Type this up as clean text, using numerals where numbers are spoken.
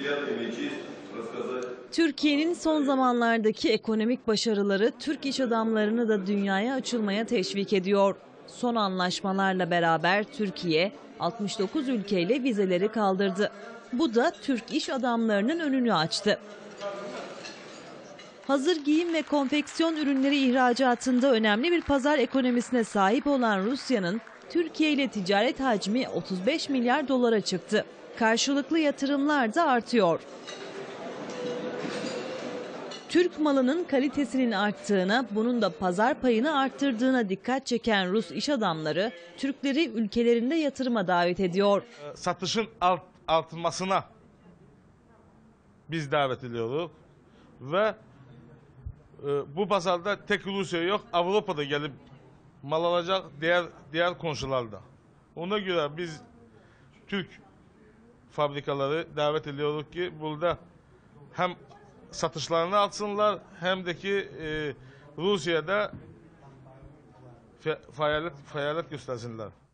Türkiye'nin son zamanlardaki ekonomik başarıları Türk iş adamlarını da dünyaya açılmaya teşvik ediyor. Son anlaşmalarla beraber Türkiye 69 ülkeyle vizeleri kaldırdı. Bu da Türk iş adamlarının önünü açtı. Hazır giyim ve konfeksiyon ürünleri ihracatında önemli bir pazar ekonomisine sahip olan Rusya'nın Türkiye ile ticaret hacmi 35 milyar dolara çıktı. Karşılıklı yatırımlar da artıyor. Türk malının kalitesinin arttığına, bunun da pazar payını arttırdığına dikkat çeken Rus iş adamları Türkleri ülkelerinde yatırıma davet ediyor. Satışın artmasına biz davet ediyoruz ve bu pazarda tek Rusya yok, Avrupa'da gelip mal alacak diğer komşularda. Ona göre biz Türk fabrikaları davet ediyoruz ki burada hem satışlarını artsınlar hem de ki Rusya'da faaliyet göstersinler.